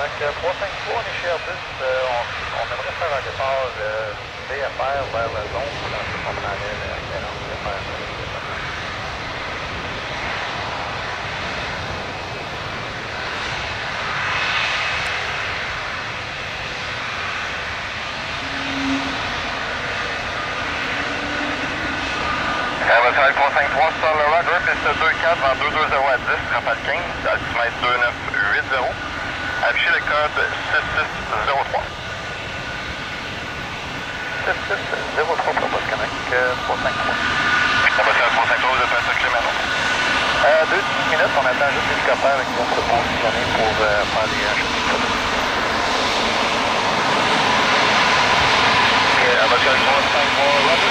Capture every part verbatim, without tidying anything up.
Canada trois cinq trois, on est chez Airbus. Euh, on, on aimerait faire un départ euh, V F R vers la zone pour un peu comme on allait la quarante V F R. Airbus trois cinq trois, sur le Roger, piste deux quatre vers deux deux zéro à dix, Rafale quinze, altimètre deux neuf huit zéro. Affichez le code six six zéro trois. six six zéro trois pour Airbus Connect trois cinq trois. Airbus trois cinq trois, vous êtes prêt à circuler maintenant? Euh, deux petites minutes, on attend juste l'hélicoptère qui vont se positionner pour euh, faire les achats. Airbus trois cinq trois, Roger,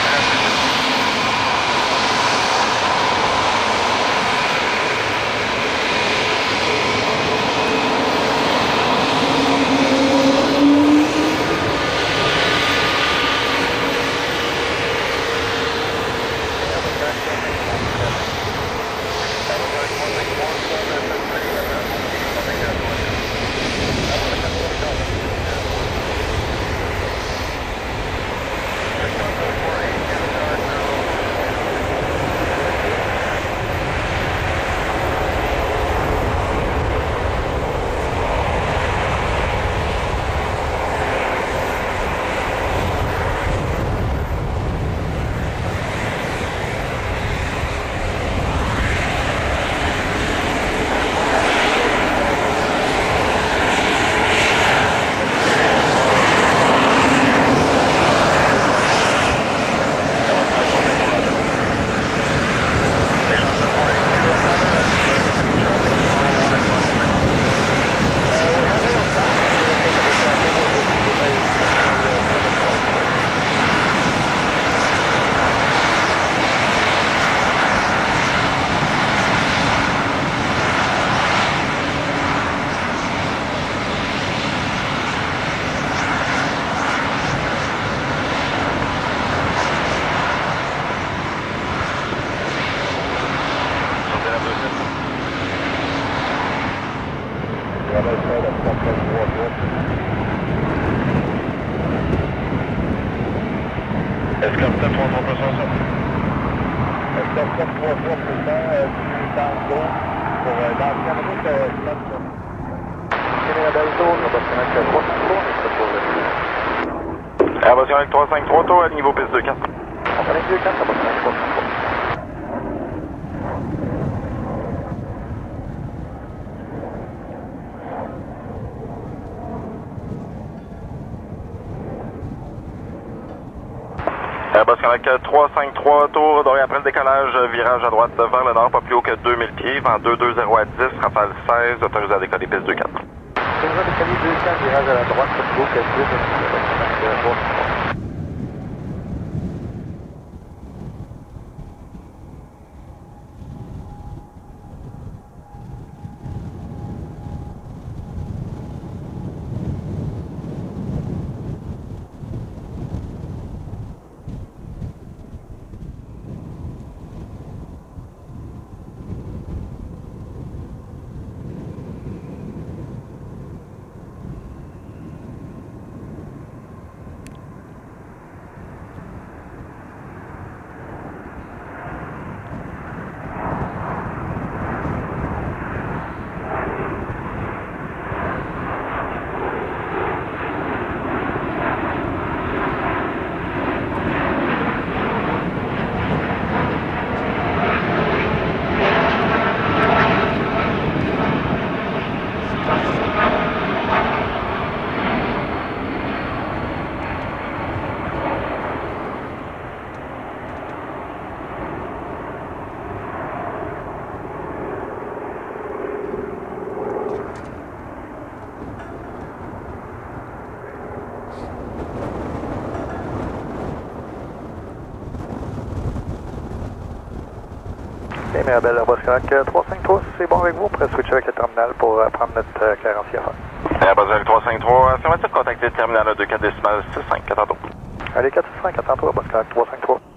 Airbus trois cinq trois, tour à niveau piste deux quatre. On va aller deux quatre, Airbus trois cinq trois. Airbus trois cinq trois, tour d'orient après le décollage, virage à droite vers le nord, pas plus haut que deux mille pieds, vent deux deux zéro à dix, Rafale seize, autorisé à décoller piste deux quatre. Autorisé à décoller deux quatre, virage à la droite, pas plus haut que deux mille pieds. Ok, Mirabel Airbus trois cinq trois, c'est bon avec vous, on pourrait switcher avec le terminal pour euh, prendre notre euh, quarante affaire. Airbus trois cinq trois, affirmatif, contacter le terminal deux quatre décimales six cinq, à tantôt. Allez, quatre six cinq, à tantôt, Airbus trois cinq trois.